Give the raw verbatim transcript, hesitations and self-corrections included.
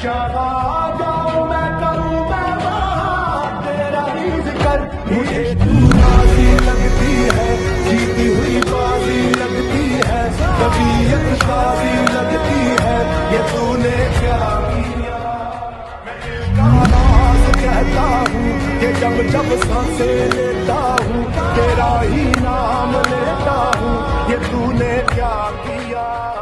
जहाँ जाऊँ मैं करूँ मैं वहाँ तेरा ही जिक्र। मुझे तू राजी लगती है, जीती हुई बाजी लगती है, तबीयत ताजी लगती है, ये तूने क्या किया। मैं दिल का राज कहता हूँ कि जब जब सांसें लेता हूँ तेरा ही नाम लेता हूँ, ये तूने क्या किया।